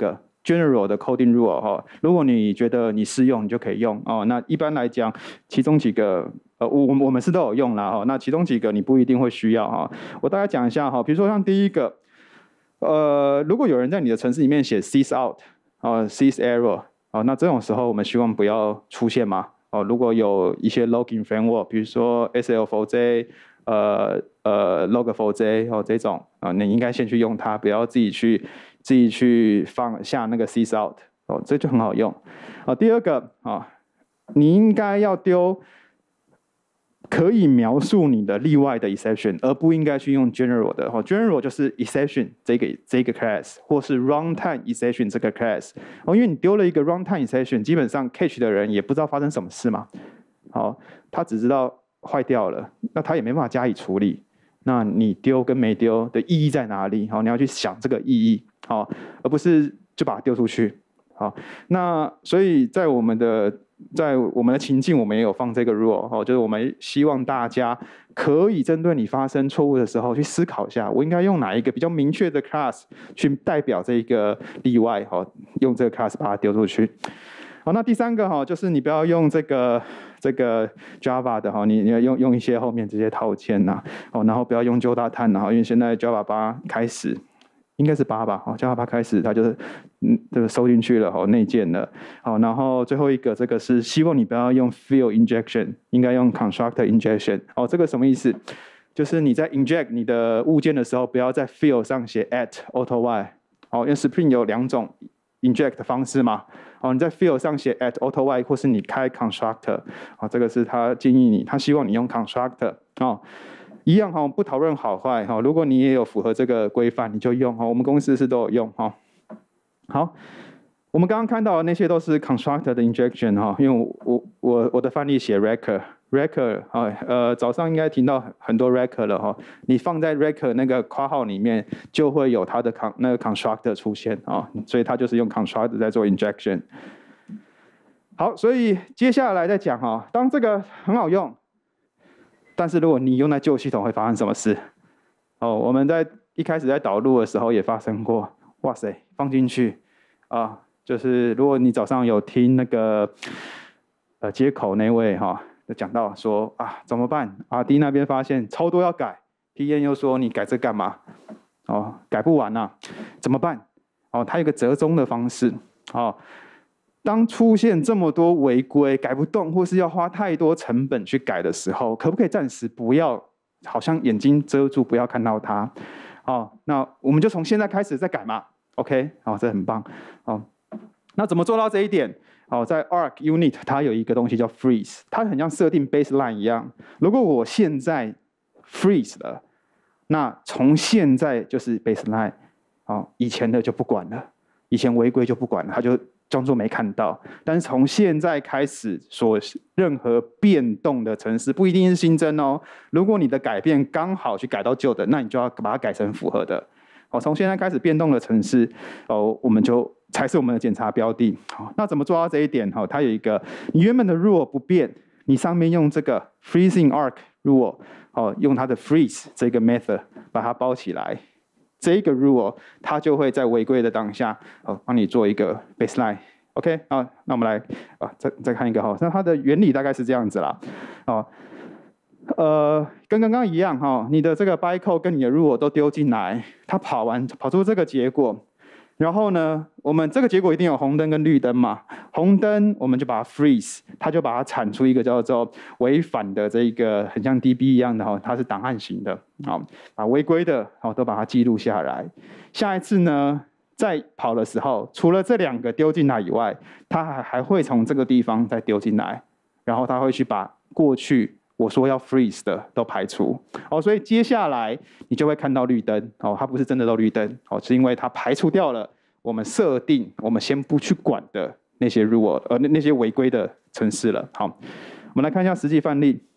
general 的 coding rule 哈，如果你觉得你适用，你就可以用哦。那一般来讲，其中几个呃，我我我们是都有用啦哈。那其中几个你不一定会需要哈。我大概讲一下哈，比如说像第一个，呃，如果有人在你的程式里面写 sys out 啊 sys error 啊，那这种时候我们希望不要出现嘛。哦，如果有一些 logging framework， 比如说 S L four J， 呃呃 log four J 哦这种啊，你应该先去用它，不要自己去自己去放下那个 sys out 哦，这就很好用。啊，第二个啊，你应该要丢可以描述你的例外的 exception， 而不应该去用 general 的。哦 general 就是 exception 这个这个 class， 或是 runtime exception 这个 class。哦，因为你丢了一个 runtime exception， 基本上 catch 的人也不知道发生什么事嘛。好，他只知道坏掉了，那他也没办法加以处理。那你丢跟没丢的意义在哪里？好，你要去想这个意义，好，而不是就把它丢出去。好，那所以在我们的在我们的情境，我们也有放这个 rule 哦，就是我们希望大家可以针对你发生错误的时候去思考一下，我应该用哪一个比较明确的 class 去代表这一个例外，哦，用这个 class 把它丢出去。好，那第三个哈，就是你不要用这个这个 Java 的哈，你你要用用一些后面这些套件呐，哦，然后不要用 Jotatan 啊，因为现在 Java 八开始。应该是八吧，哦 ，Java 八开始它就是嗯，这个收进去了，哦，内建了，好，然后最后一个这个是希望你不要用 field injection， 应该用 constructor injection， 哦，这个什么意思？就是你在 inject 你的物件的时候，不要在 field 上写 at auto y， 哦，因为 Spring 有两种 inject 的方式嘛，哦，你在 field 上写 at auto y， 或是你开 constructor， 哦，这个是他建议你，他希望你用 constructor， 哦。一样哈，不讨论好坏哈。如果你也有符合这个规范，你就用哈。我们公司是都有用哈。好，我们刚刚看到的那些都是 constructor 的 injection 哈，因为我我我的范例写 record record 啊，呃早上应该听到很多 record 了哈。你放在 record 那个括号里面，就会有它的 con 那个 constructor 出现啊，所以它就是用 constructor 在做 injection。好，所以接下来再讲哈，当这个很好用。但是如果你用在旧系统会发生什么事？哦，我们在一开始在导入的时候也发生过。哇塞，放进去啊，就是如果你早上有听那个呃接口那位哈，就讲到说啊怎么办？阿 D 那边发现超多要改 ，P N 又说你改这干嘛？哦，改不完啊，怎么办？哦，它有个折中的方式，哦。当出现这么多违规改不动，或是要花太多成本去改的时候，可不可以暂时不要，好像眼睛遮住，不要看到它？哦，那我们就从现在开始再改嘛 ，OK？ 哦，这很棒。哦，那怎么做到这一点？哦，在 Arc Unit 它有一个东西叫 Freeze， 它很像设定 baseline 一样。如果我现在 freeze 了，那从现在就是 baseline， 哦，以前的就不管了，以前违规就不管了，它就装作没看到，但是从现在开始，所任何变动的程式不一定是新增哦。如果你的改变刚好去改到旧的，那你就要把它改成符合的。好，从现在开始变动的程式，哦，我们就才是我们的检查标的。好，那怎么做到这一点？好，它有一个，你原本的 rule 不变，你上面用这个 freezing arc rule， 哦，用它的 freeze 这个 method 把它包起来。这一个 rule 它就会在违规的当下，哦，帮你做一个 baseline。OK， 好，那我们来啊，再再看一个哈，那它的原理大概是这样子啦，哦，呃，跟刚刚一样哈，你的这个 bytecode 跟你的 rule 都丢进来，它跑完跑出这个结果，然后呢，我们这个结果一定有红灯跟绿灯嘛，红灯我们就把它 freeze， 它就把它产出一个叫做违反的这一个很像 D B 一样的哈，它是档案型的，好，把违规的好都把它记录下来。下一次呢，在跑的时候，除了这两个丢进来以外，它还还会从这个地方再丢进来，然后它会去把过去我说要 freeze 的都排除。哦，所以接下来你就会看到绿灯哦，它不是真的都绿灯哦，是因为它排除掉了我们设定我们先不去管的那些 rule， 呃那那些违规的程式了。好，我们来看一下实际范例。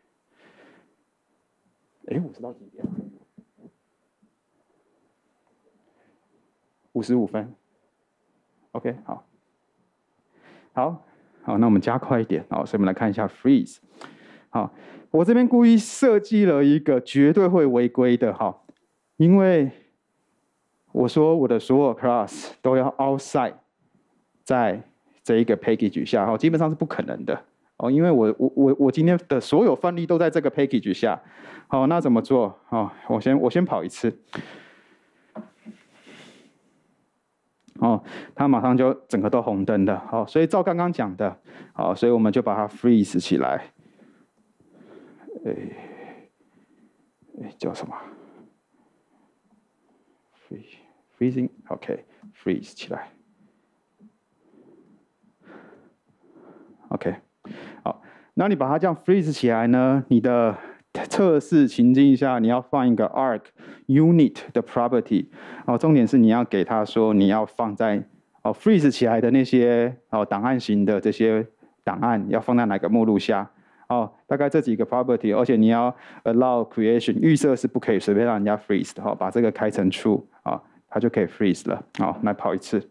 哎，五十到几点？五十五分。OK， 好，好，好，那我们加快一点，好，所以我们来看一下 freeze。好，我这边故意设计了一个绝对会违规的哈，因为我说我的所有 class 都要 outside 在这一个 package 下，哦，基本上是不可能的哦，因为我我我我今天的所有范例都在这个 package 下，好，那怎么做？哦，我先我先跑一次，哦，它马上就整个都红灯的，好，所以照刚刚讲的，好，所以我们就把它 freeze 起来，诶，诶，叫什么 ？freeze freezing OK，freeze 起来。OK， 好，那你把它这样 freeze 起来呢？你的测试情境下，你要放一个 arc unit 的 property， 哦，重点是你要给它说你要放在哦 freeze 起来的那些哦档案型的这些档案要放在哪个目录下？哦，大概这几个 property， 而且你要 allow creation， 预设是不可以随便让人家 freeze 的哈、哦，把这个开成 true 啊、哦，它就可以 freeze 了。好、哦，来跑一次。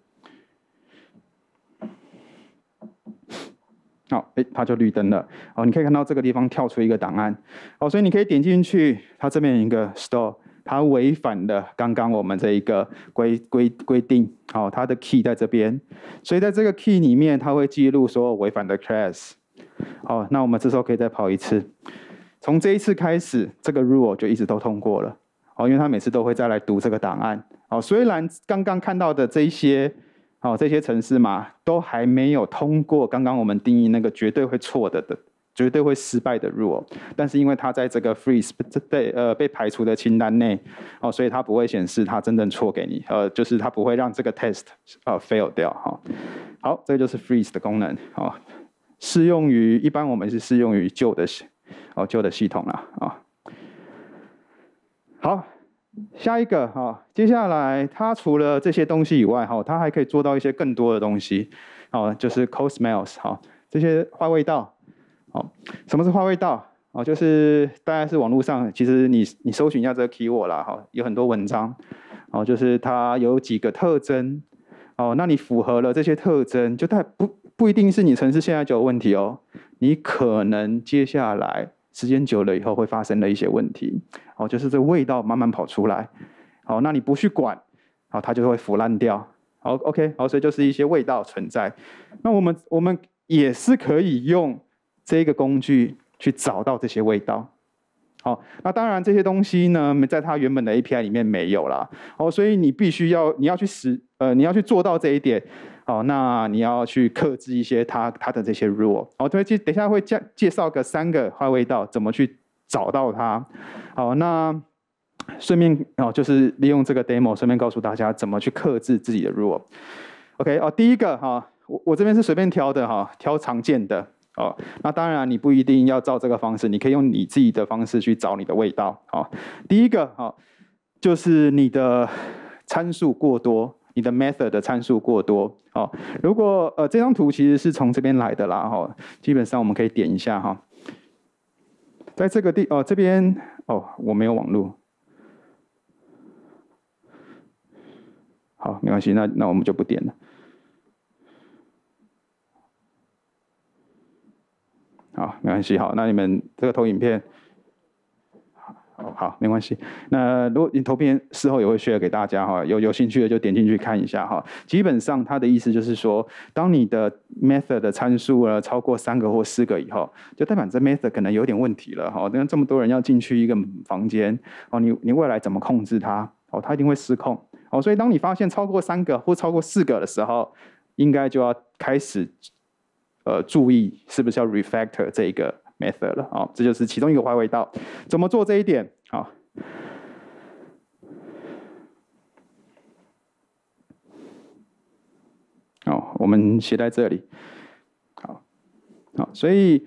好，哎，它就绿灯了。哦，你可以看到这个地方跳出一个档案。哦，所以你可以点进去，它这边有一个 store， 它违反了刚刚我们这一个规规规定。好、哦，它的 key 在这边，所以在这个 key 里面，它会记录所有违反的 class。好，那我们这时候可以再跑一次。从这一次开始，这个 rule 就一直都通过了。哦，因为它每次都会再来读这个档案。哦，虽然刚刚看到的这一些。好、哦，这些程式码都还没有通过刚刚我们定义那个绝对会错的的、绝对会失败的 rule， 但是因为它在这个 freeze 被呃被排除的清单内，哦，所以它不会显示它真正错给你，呃，就是它不会让这个 test 呃 fail 掉哈、哦。好，这个就是 freeze 的功能，哦，适用于一般我们是适用于旧的哦旧的系统啦啊、哦。好。下一个哈、哦，接下来它除了这些东西以外哈、哦，它还可以做到一些更多的东西，哦，就是 cold smells 哈、哦，这些坏味道，哦，什么是坏味道？哦，就是大概是网络上，其实你你搜寻一下这个 keyword 啦，哈、哦，有很多文章，哦，就是它有几个特征，哦，那你符合了这些特征，就它不不一定是你程式现在就有问题哦，你可能接下来。时间久了以后会发生的一些问题，哦，就是这味道慢慢跑出来，好，那你不去管，好，它就会腐烂掉，好 ，OK， 好，所以就是一些味道存在。那我们我们也是可以用这个工具去找到这些味道，好，那当然这些东西呢，在它原本的 A P I 里面没有啦，哦，所以你必须要你要去实呃你要去做到这一点。好，那你要去克制一些它它的这些 rule。好，对，等一下会介介绍个三个坏味道，怎么去找到它。好，那顺便哦，就是利用这个 demo， 顺便告诉大家怎么去克制自己的 rule。OK， 哦，第一个哈，我我这边是随便挑的哈，挑常见的哦。那当然你不一定要照这个方式，你可以用你自己的方式去找你的味道。好，第一个哈，就是你的参数过多。你的 method 的参数过多，哦，如果呃这张图其实是从这边来的啦，哈、哦，基本上我们可以点一下哈、哦，在这个地哦这边哦我没有网路，好没关系，那那我们就不点了，好没关系，好，那你们这个投影片。哦，好，没关系。那如果你投片事后也会 share 给大家哈，有有兴趣的就点进去看一下哈。基本上它的意思就是说，当你的 method 的参数呢超过三个或四个以后，就代表这 method 可能有点问题了哈。那这么多人要进去一个房间，哦，你你未来怎么控制它？哦，它一定会失控。哦，所以当你发现超过三个或超过四个的时候，应该就要开始呃注意是不是要 refactor 这一个。method 了，哦，这就是其中一个坏味道。怎么做这一点？好，哦，我们写在这里。好，好，所以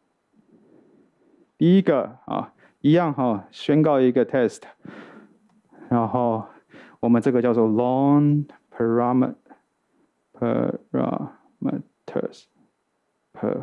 第一个啊，一样哈，宣告一个 test， 然后我们这个叫做 long parameters per。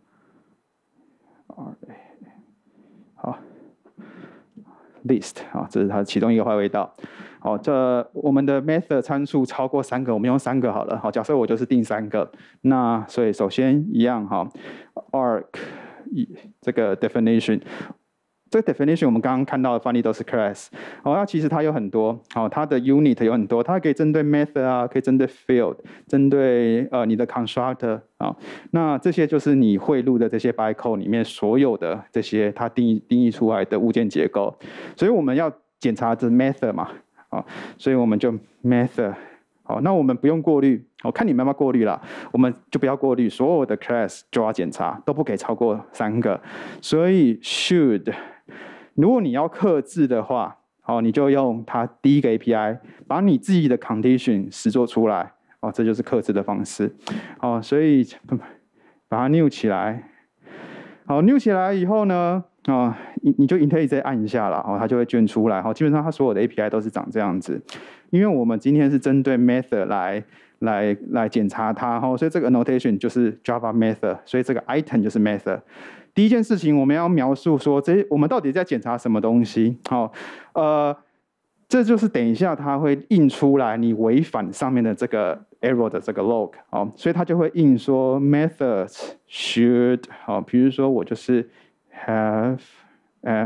好 ，list 啊，这是它其中一个坏味道。好，这我们的 method 参数超过三个，我们用三个好了。好，假设我就是定三个，那所以首先一样哈 ，arc 这个 definition 这个 definition 我们刚刚看到的范例都是 class， 哦，那其实它有很多，好、哦，它的 unit 有很多，它可以针对 method 啊，可以针对 field， 针对呃你的 constructor 啊、哦，那这些就是你汇入的这些 bytecode 里面所有的这些它定义定义出来的物件结构，所以我们要检查这 method 嘛，啊、哦，所以我们就 method。好，那我们不用过滤，我看你们要不要过滤啦，我们就不要过滤，所有的 class 就要检查，都不可以超过三个。所以 should， 如果你要客制的话，好，你就用它第一个 A P I， 把你自己的 condition 实做出来，哦，这就是客制的方式。好，所以把它 new 起来。好 ，new 起来以后呢，啊，你你就 init 直接按一下啦，哦，它就会卷出来。好，基本上它所有的 A P I 都是长这样子。因为我们今天是针对 method 来来来检查它，哈，所以这个 annotation 就是 Java method， 所以这个 item 就是 method。第一件事情我们要描述说，这我们到底在检查什么东西？好，呃，这就是等一下它会印出来你违反上面的这个 error 的这个 log， 哦，所以它就会印说 methods should， 好，比如说我就是 have a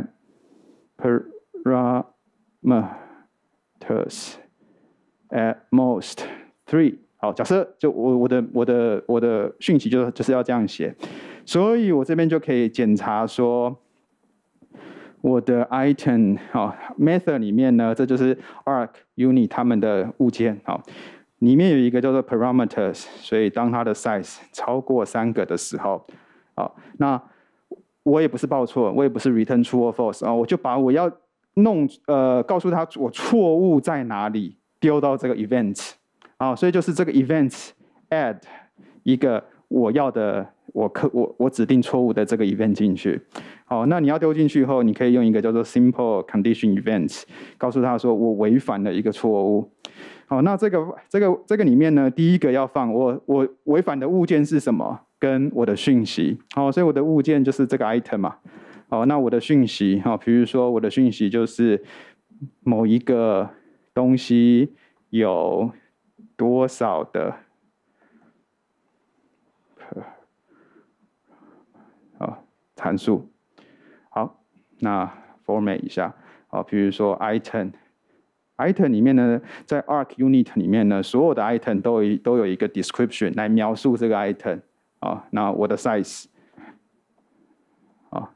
parameters at most three， 好，假设就我我的我的我的讯息就就是要这样写，所以我这边就可以检查说我的 item 好 method 里面呢，这就是 arc、unit 他们的物件好，里面有一个叫做 parameters， 所以当它的 size 超过三个的时候，好，那我也不是报错，我也不是 return true or false 啊，我就把我要弄呃告诉他我错误在哪里。丢到这个 event， 啊，所以就是这个 event add 一个我要的我可我我指定错误的这个 event 进去，好，那你要丢进去以后，你可以用一个叫做 simple condition event， 告诉他说我违反了一个错误，好，那这个这个这个里面呢，第一个要放我我违反的物件是什么，跟我的讯息，好，所以我的物件就是这个 item 嘛，好，那我的讯息，好，比如说我的讯息就是某一个东西有多少的啊参数？好，那 format 一下，好，比如说 item，item 里面呢，在 arc unit 里面呢，所有的 item 都有都有一个 description 来描述这个 item， 啊，那我的 size， 啊，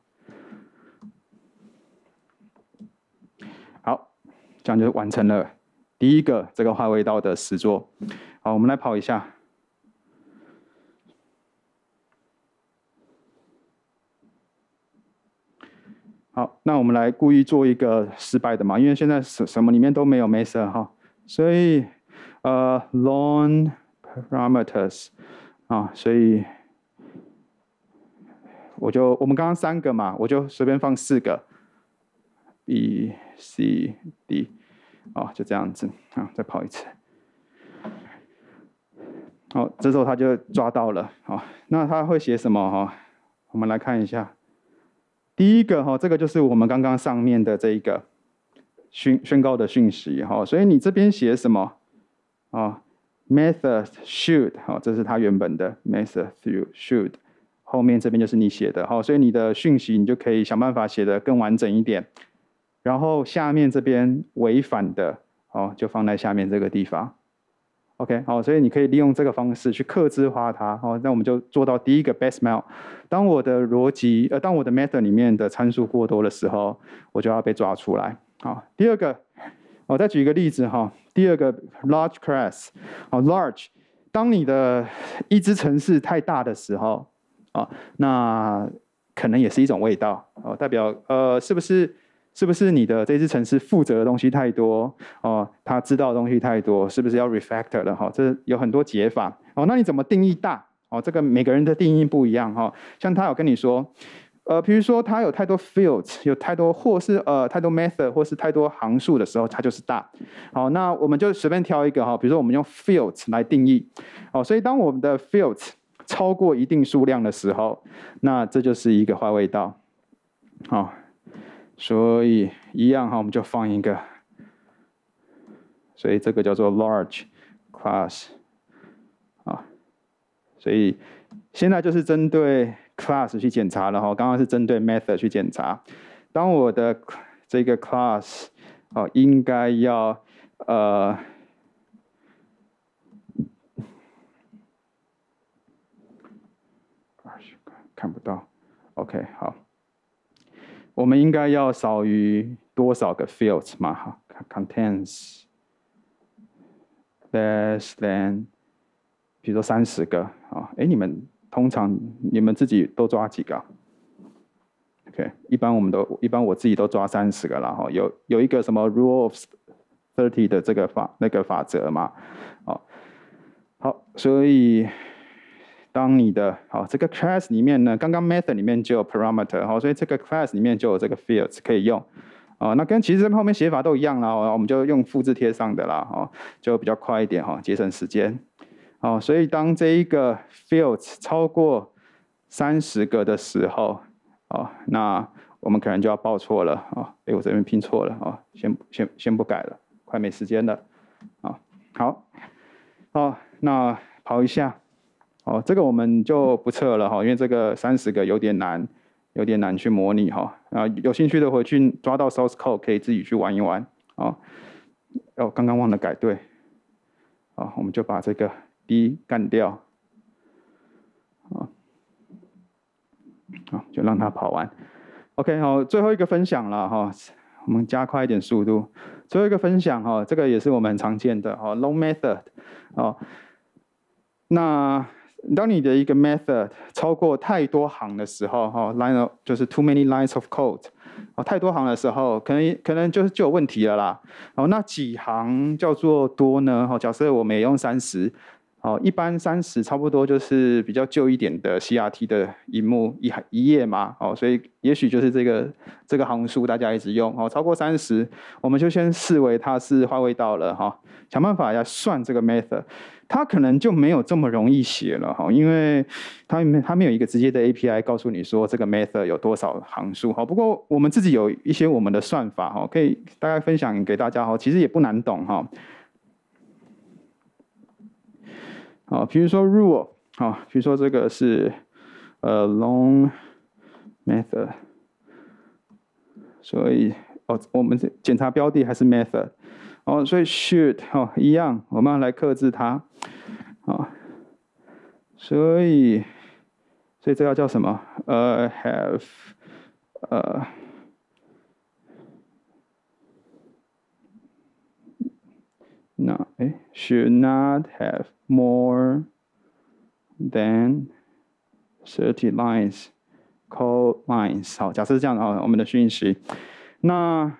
好，这样就完成了。第一个这个划位道的实作，好，我们来跑一下。好，那我们来故意做一个失败的嘛，因为现在什什么里面都没有 method 哈，所以呃 long parameters 啊，所以我就我们刚刚三个嘛，我就随便放四个 B C D。哦，就这样子啊，再跑一次。好，这时候他就抓到了。好，那他会写什么？哈，我们来看一下。第一个哈，这个就是我们刚刚上面的这一个宣宣告的讯息。哈，所以你这边写什么？啊 ，method should， 好，这是它原本的 method should， 后面这边就是你写的。好，所以你的讯息你就可以想办法写得更完整一点。然后下面这边违反的，哦，就放在下面这个地方。OK， 好，所以你可以利用这个方式去客制化它。好，那我们就做到第一个 best mail。当我的逻辑，呃，当我的 method 里面的参数过多的时候，我就要被抓出来。好，第二个，我再举一个例子哈。第二个 large class， 好 large， 当你的一支程式太大的时候，啊，那可能也是一种味道。哦，代表呃，是不是？是不是你的这支程式负责的东西太多哦？他知道的东西太多，是不是要 refactor 了？哈，这有很多解法哦。那你怎么定义大？哦，这个每个人的定义不一样哈。像他有跟你说，呃，比如说他有太多 fields， 有太多或是呃太多 method， 或是太多行数的时候，它就是大。好，那我们就随便挑一个哈，比如说我们用 fields 来定义。哦，所以当我们的 fields 超过一定数量的时候，那这就是一个坏味道。好。所以一样哈，我们就放一个，所以这个叫做 large class 啊，所以现在就是针对 class 去检查了哈，刚刚是针对 method 去检查。 当我的这个 class 哦应该要呃看不到 ，OK 好，我们应该要少于多少个 fields 嘛？哈 ，contains less than 比如说三十个啊，哎，你们通常你们自己都抓几个 ？OK， 一般我们都一般我自己都抓三十个啦哈，有有一个什么 rule of thirty 的这个法那个法则嘛，哦，好，所以当你的好这个 class 里面呢，刚刚 method 里面就有 parameter 好，所以这个 class 里面就有这个 fields 可以用。哦，那跟其实后面写法都一样啦，我们就用复制贴上的啦，哦，就比较快一点哈，节省时间。哦，所以当这一个 fields 超过三十个的时候，哦，那我们可能就要报错了啊，哦，哎，我这边拼错了啊，哦，先先先不改了，快没时间了，啊，哦，好，好，那跑一下，哦，这个我们就不测了哈，因为这个三十个有点难。有点难去模拟哈，啊，有兴趣的回去抓到 source code 可以自己去玩一玩啊。哦，刚刚忘了改对，啊，我们就把这个 D 干掉，啊，好，就让它跑完。OK， 好，最后一个分享了哈，我们加快一点速度。最后一个分享哈，这个也是我们很常见的哈 ，long method， 哦，那。当你的一个 method 超过太多行的时候，哈 ，line of 就是 too many lines of code， 哦，太多行的时候，可能可能就是就有问题了啦。哦，那几行叫做多呢？哦，假设我们也用三十，哦，一般三十差不多就是比较旧一点的 C R T 的萤幕一一页嘛，哦，所以也许就是这个这个行数大家一直用，哦，超过三十，我们就先视为它是坏味道了，哈，哦，想办法要算这个 method。它可能就没有这么容易写了哈，因为它没它没有一个直接的 A P I 告诉你说这个 method 有多少行数哈。不过我们自己有一些我们的算法哈，可以大概分享给大家哈，其实也不难懂哈。好，比如说 rule 好，比如说这个是呃 long method， 所以哦我们检查标的还是 method。哦，所以 should 哦一样，我们要来克制它，哦，所以所以这要叫什么？呃 have 呃那哎 should not have more than thirty lines code lines。好，假设是这样的啊，我们的讯息，那。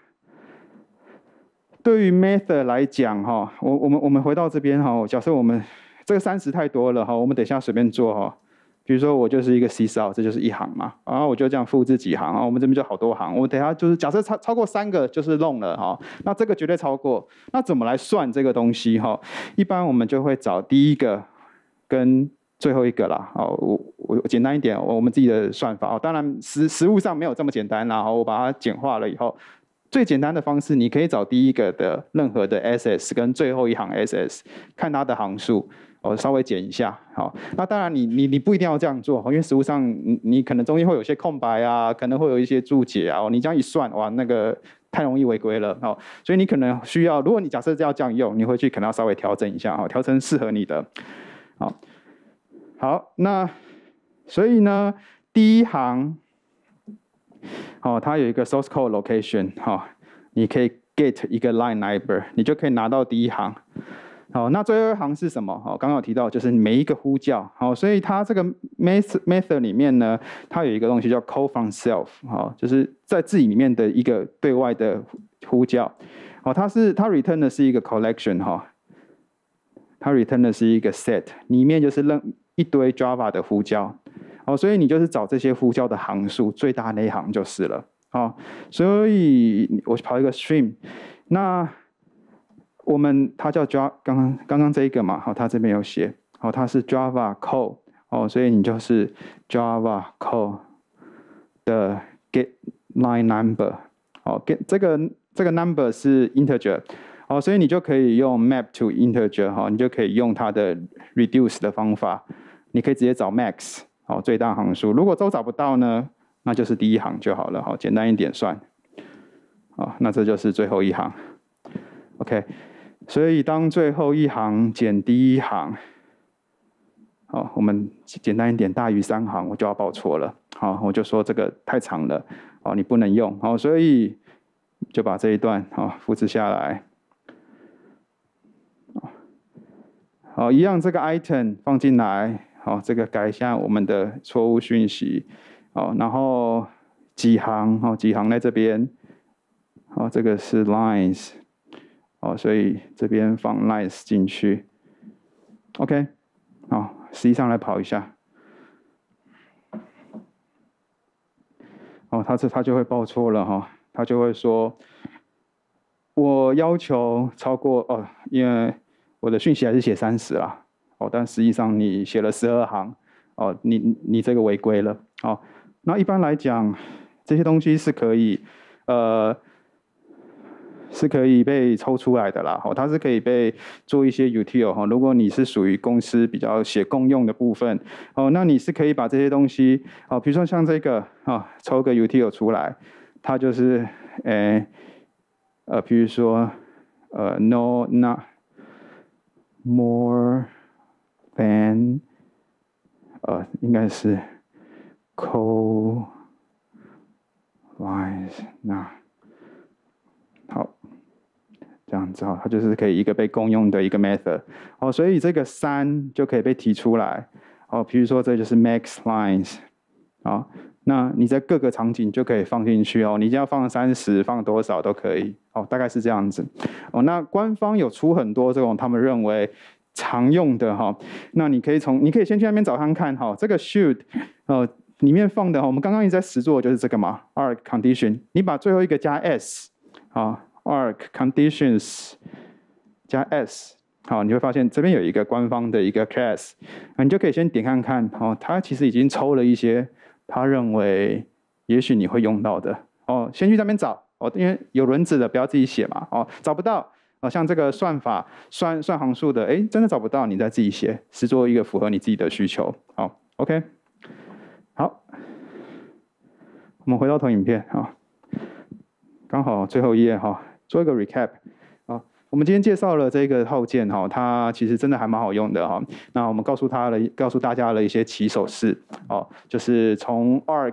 对于 method 来讲，哈，我我们我们回到这边哈，假设我们这个三十太多了哈，我们等一下随便做哈。比如说我就是一个 C 扫，这就是一行嘛，然后我就这样复制几行啊，我们这边就好多行。我等一下就是假设超超过三个就是 long 了哈，那这个绝对超过。那怎么来算这个东西哈？一般我们就会找第一个跟最后一个啦。哦，我我简单一点，我们自己的算法哦。当然实实物上没有这么简单啦，我把它简化了以后。最简单的方式，你可以找第一个的任何的 S S 跟最后一行 S S， 看它的行数，哦，稍微减一下，好。那当然你，你你不一定要这样做，因为实务上你你可能中间会有些空白啊，可能会有一些注解啊，你这样一算，哇，那个太容易违规了，哦。所以你可能需要，如果你假设要这样用，你回去可能要稍微调整一下，哦，调成适合你的，好。好，那所以呢，第一行。好，它有一个 source code location， 好，你可以 get 一个 line number， 你就可以拿到第一行。好，那最后一行是什么？好，刚刚有提到就是每一个呼叫，好，所以它这个 method method 里面呢，它有一个东西叫 call from self， 好，就是在自己里面的一个对外的呼叫。好，它是它 return 的是一个 collection 哈，它 return 的是一个 set， 里面就是任一堆 Java 的呼叫。哦，所以你就是找这些呼叫的行数最大那一行就是了。哦，所以我跑一个 stream， 那我们它叫 Java， 刚刚刚刚这一个嘛，好，它这边有写，好，它是 Java code， 哦，所以你就是 Java code 的 get line number， 哦 ，get 这个这个 number 是 integer， 哦，所以你就可以用 map to integer， 哈，你就可以用它的 reduce 的方法，你可以直接找 max。哦，最大行数，如果都找不到呢， 那就是第一行就好了，好，简单一点算。好，那这就是最后一行。OK， 所以当最后一行减第一行，好，我们简单一点，大于三行我就要报错了。好，我就说这个太长了，好，你不能用。好，所以就把这一段好复制下来。好，一样这个 item 放进来，好，这个改一下我们的错误讯息。好，然后几行，好，几行在这边。好，这个是 lines， 好，所以这边放 lines 进去。OK， 好，实际上来跑一下。哦，他这他就会报错了哈，他就会说，我要求超过哦，因为我的讯息还是写三十啦，哦，但实际上你写了十二行，哦，你你这个违规了，哦，那一般来讲，这些东西是可以，呃。是可以被抽出来的啦，它是可以被做一些 util 哈。如果你是属于公司比较写共用的部分，哦，那你是可以把这些东西，哦，比如说像这个啊，抽个 util 出来，它就是，诶，呃，比如说，呃 ，no not more than， 呃，应该是 co lines 那。好，这样子哈，它就是可以一个被共用的一个 method， 哦，所以这个三就可以被提出来，哦，比如说这就是 max lines， 啊，那你在各个场景就可以放进去哦，你要放三十，放多少都可以，哦，大概是这样子，哦，那官方有出很多这种他们认为常用的哈，那你可以从你可以先去那边找看看哈，这个 should， 呃，里面放的我们刚刚一直在实做就是这个嘛 ，arg condition， 你把最后一个加 s。好 ，arg conditions 加 s， 好，你会发现这边有一个官方的一个 class， 你就可以先点看看，哦，它其实已经抽了一些他认为也许你会用到的，哦，先去那边找，哦，因为有轮子的不要自己写嘛，哦，找不到，哦，像这个算法算算行数的，哎，真的找不到，你再自己写，是做一个符合你自己的需求，好 ，OK， 好，我们回到投影片啊。刚好最后一页哈，做一个 recap 啊。我们今天介绍了这个套件哈，它其实真的还蛮好用的哈。那我们告诉他了，告诉大家了一些起手式哦，就是从 arg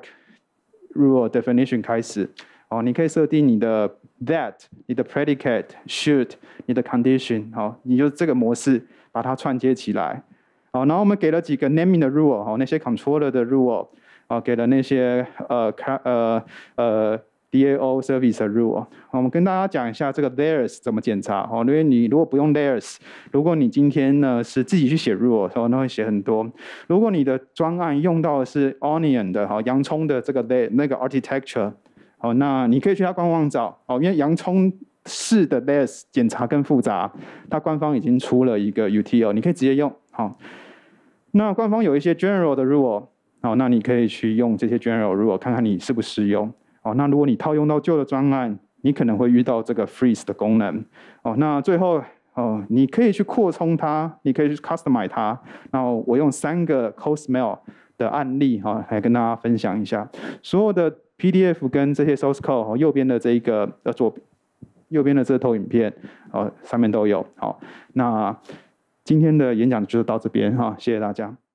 rule definition 开始哦，你可以设定你的 that、你的 predicate、should、你的 condition 好，你就这个模式把它串接起来。好，然后我们给了几个 naming 的 rule 哈，那些 controller 的 rule 啊，给了那些呃呃呃。D A O service rule， 我们跟大家讲一下这个 layers 怎么检查哦。因为你如果不用 layers， 如果你今天呢是自己去写 rule， 哦，那会写很多。如果你的专案用到的是 onion 的哈洋葱的这个 lay 那个 architecture， 哦，那你可以去它官网找哦，因为洋葱式的 layers 检查更复杂，它官方已经出了一个 util， 你可以直接用好。那官方有一些 general 的 rule， 好，那你可以去用这些 general rule， 看看你适不适用。哦，那如果你套用到旧的专案，你可能会遇到这个 freeze 的功能。哦，那最后哦，你可以去扩充它，你可以去 customize 它。然后我用三个 CoSmell 的案例哈、哦，来跟大家分享一下。所有的 P D F 跟这些 source code，、哦、右边的这一个呃左右边的这个投影片，哦上面都有。好，那今天的演讲就到这边哈、哦，谢谢大家。